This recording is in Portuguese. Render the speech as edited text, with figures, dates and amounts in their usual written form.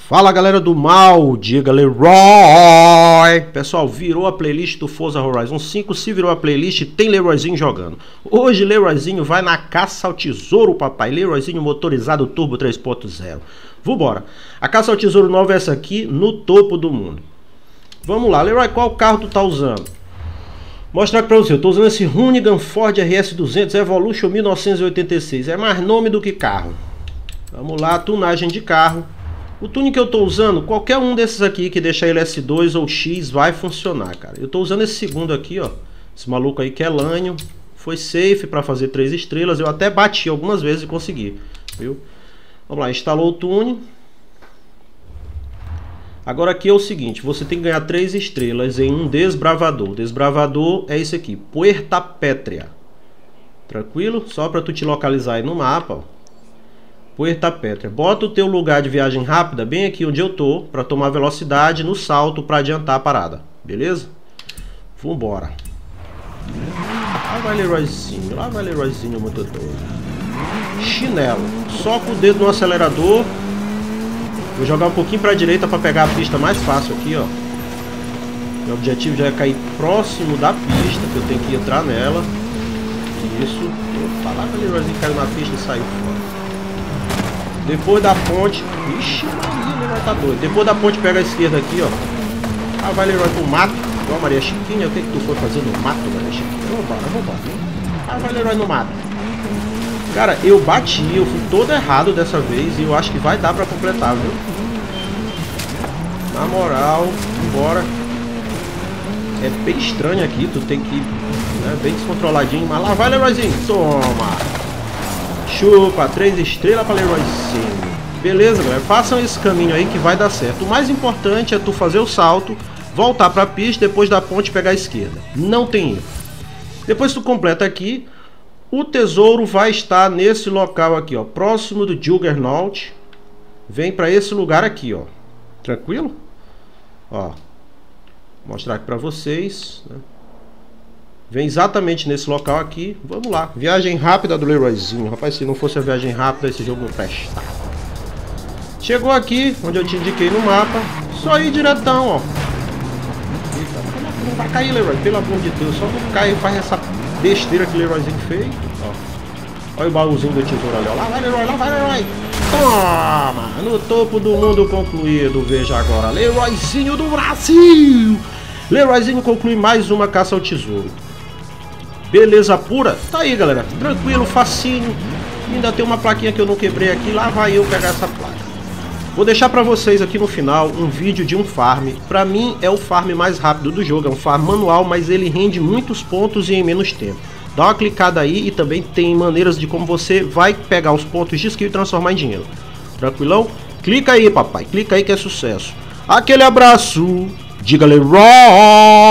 Fala galera do mal, diga Leroy. Pessoal, virou a playlist do Forza Horizon 5, se virou a playlist, tem Leroyzinho jogando. Hoje Leroyzinho vai na caça ao tesouro, papai. Leroyzinho motorizado turbo 3.0. Vambora. A caça ao tesouro nova é essa aqui, no topo do mundo. Vamos lá, Leroy, qual carro tu tá usando? Mostrar aqui pra você, eu tô usando esse Hoonigan Ford RS200 Evolution 1986. É mais nome do que carro. Vamos lá, tunagem de carro. O tuning que eu tô usando, qualquer um desses aqui que deixar ele S2 ou X vai funcionar, cara. Eu tô usando esse segundo aqui, ó. Esse maluco aí que é Lanyon. Foi safe para fazer 3 estrelas. Eu até bati algumas vezes e consegui, viu? Vamos lá, instalou o tuning. Agora aqui é o seguinte, você tem que ganhar 3 estrelas em um desbravador. Desbravador é esse aqui, Puerta Pétrea. Tranquilo? Só para tu te localizar aí no mapa, ó. Puerta Pétrea. Bota o teu lugar de viagem rápida bem aqui onde eu tô, para tomar velocidade no salto para adiantar a parada, beleza? Vambora. Lá vai Leroyzinho, o motor todo. Chinelo. Soca o dedo no acelerador. Vou jogar um pouquinho para a direita para pegar a pista mais fácil aqui, ó. Meu objetivo já é cair próximo da pista, que eu tenho que entrar nela. Isso. Opa, lá vai Leroyzinho, caiu na pista e saiu fora. Depois da ponte, ixi, Leroy tá doido. Depois da ponte pega a esquerda aqui, ó. Ah, vai Leroy pro mato. Igual a Maria Chiquinha. O que que tu foi fazer no mato, Maria Chiquinha? Vambora. Ah, vai Leroy no mato. Cara, eu bati, eu fui todo errado dessa vez. E eu acho que vai dar pra completar, viu? Na moral, embora. É bem estranho aqui, tu tem que ir, né, bem descontroladinho. Mas lá vai Leroyzinho, toma. Chupa, 3 estrelas para Leroyzinho. Beleza, galera? Façam esse caminho aí que vai dar certo. O mais importante é tu fazer o salto, voltar para a pista, depois da ponte pegar a esquerda. Não tem erro. Depois tu completa aqui, o tesouro vai estar nesse local aqui, ó, próximo do Juggernaut. Vem para esse lugar aqui, ó. Tranquilo? Ó. Vou mostrar aqui para vocês, né? Vem exatamente nesse local aqui. Vamos lá. Viagem rápida do Leroyzinho. Rapaz, se não fosse a viagem rápida, esse jogo não presta. Chegou aqui, onde eu te indiquei no mapa. Só ir diretão, ó. Eita, não vai cair, Leroy. Pelo amor de Deus. Só não cai e faz essa besteira que o Leroyzinho fez. Ó. Olha o baúzinho do tesouro ali, ó. Lá vai, Leroy. Toma! No topo do mundo concluído. Veja agora. Leroyzinho do Brasil. Leroyzinho conclui mais uma caça ao tesouro. Beleza pura? Tá aí, galera. Tranquilo, facinho. Ainda tem uma plaquinha que eu não quebrei aqui. Lá vai eu pegar essa placa. Vou deixar pra vocês aqui no final um vídeo de um farm. Pra mim é o farm mais rápido do jogo. É um farm manual, mas ele rende muitos pontos e em menos tempo. Dá uma clicada aí e também tem maneiras de como você vai pegar os pontos de skill e transformar em dinheiro. Tranquilão? Clica aí, papai. Clica aí que é sucesso. Aquele abraço. Diga Leroy.